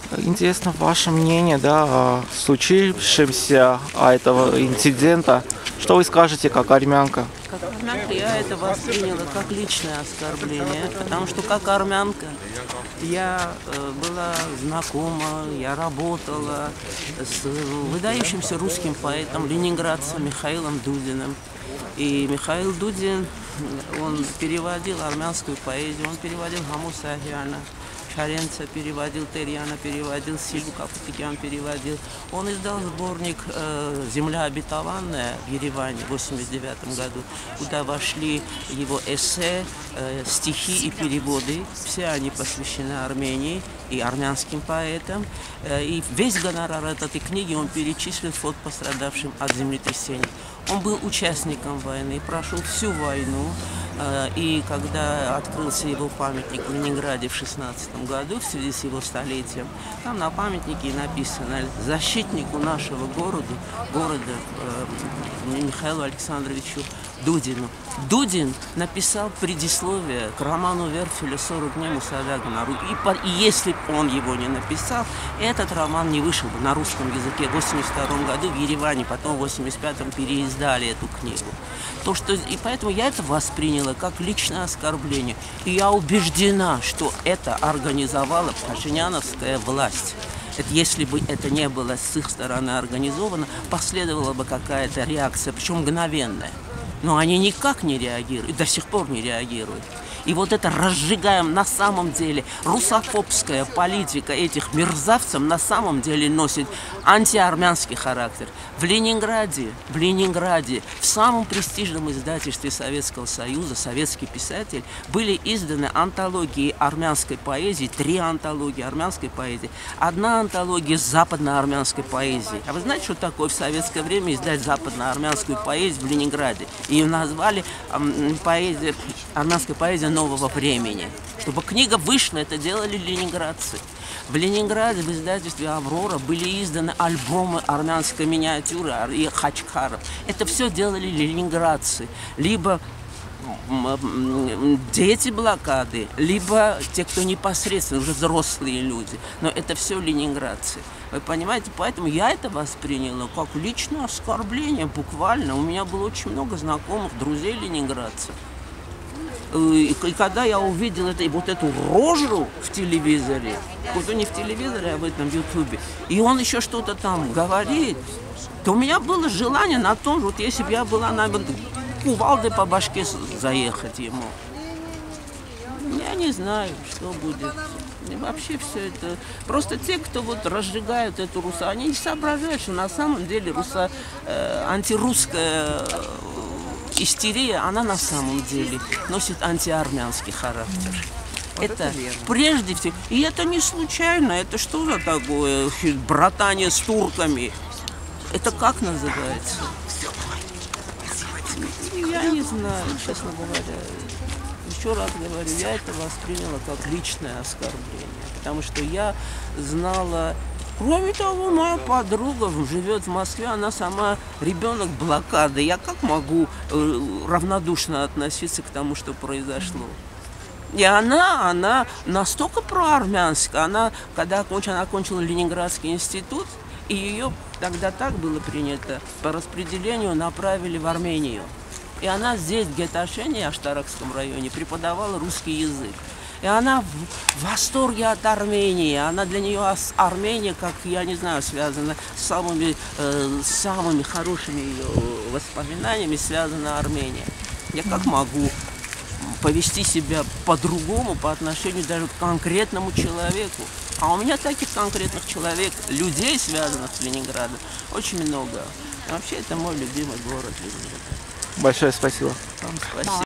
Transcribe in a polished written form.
Интересно ваше мнение, да, о случившемся, о этого инцидента. Что вы скажете, как армянка? Как армянка я это восприняла как личное оскорбление, потому что как армянка я была знакома, я работала с выдающимся русским поэтом, ленинградцем Михаилом Дудиным. И Михаил Дудин, он переводил армянскую поэзию, он переводил Хамуса Ахиана, Шаренца переводил, Терьяна переводил, Сильву Капутикян переводил. Он издал сборник «Земля обетованная» в Ереване в 1989 году, куда вошли его эссе, стихи и переводы. Все они посвящены Армении и армянским поэтам. И весь гонорар этой книги он перечислил в фонд пострадавшим от землетрясений. Он был участником войны, прошел всю войну. И когда открылся его памятник в Ленинграде в 1916 году, в связи с его столетием, там на памятнике написано «Защитнику нашего города Михаилу Александровичу Дудину». Дудин написал предисловие к роману Верфеля «40 дней Мусадага на руки». И если бы он его не написал, этот роман не вышел бы на русском языке. В 1982 году в Ереване, потом в 1985 переиздали эту книгу. И поэтому я это восприняла как личное оскорбление. И я убеждена, что это организовала пашиняновская власть. Если бы это не было с их стороны организовано, последовала бы какая-то реакция, причем мгновенная. Но они никак не реагируют, до сих пор не реагируют. И вот это разжигаем на самом деле. Русофобская политика этих мерзавцев на самом деле носит антиармянский характер. В Ленинграде, в самом престижном издательстве Советского Союза, советский писатель, были изданы антологии армянской поэзии, 3 антологии армянской поэзии, 1 антология западноармянской поэзии. А вы знаете, что такое в советское время издать западноармянскую поэзию в Ленинграде? Ее назвали армянская поэзия нового времени. Чтобы книга вышла, это делали ленинградцы. В Ленинграде в издательстве «Аврора» были изданы альбомы армянской миниатюры и хачкаров. Это все делали ленинградцы. Либо дети блокады, либо те, кто непосредственно, уже взрослые люди. Но это все ленинградцы. Вы понимаете, поэтому я это восприняла как личное оскорбление, буквально. У меня было очень много знакомых, друзей ленинградцев. И когда я увидел вот эту рожу в телевизоре, вот не в телевизоре, а в этом ютубе, и он еще что-то там говорит, то у меня было желание на том, вот если бы я была на кувалдой по башке заехать ему. Я не знаю, что будет. И вообще все это... Просто те, кто вот разжигают эту они не соображают, что на самом деле антирусская истерия, она на самом деле носит антиармянский характер. Вот это прежде всего. И это не случайно. Это что за такое братание с турками? Это как называется? Я не знаю, честно говоря. Еще раз говорю, я это восприняла как личное оскорбление. Потому что я знала... Кроме того, моя подруга живет в Москве, она сама ребенок блокады. Я как могу равнодушно относиться к тому, что произошло? И она настолько проармянская, когда она окончила Ленинградский институт, и ее тогда так было принято, по распределению направили в Армению. И она здесь, в Геташене, Аштаракском районе, преподавала русский язык. И она в восторге от Армении. Она для нее Армения, как, я не знаю, связана с самыми хорошими ее воспоминаниями, связана Армения. Я как могу повести себя по-другому по отношению даже к конкретному человеку? А у меня таких конкретных людей, связанных с Ленинградом, очень много. И вообще, это мой любимый город Ленинград. Большое спасибо. Вам спасибо.